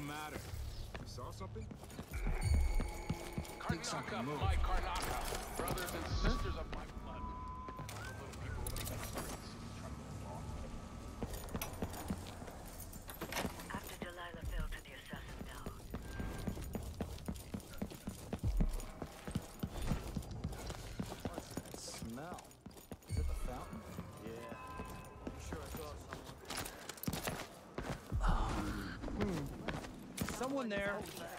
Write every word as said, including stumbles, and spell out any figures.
matter? You saw something? Karnaka, my Karnaka, brothers and sisters of my blood. The little people who make that starting city tremble along. After Delilah fell to the assassin down. What's that smell? Is it the fountain? Yeah. I'm sure I saw someone. Um, hmm. Someone there.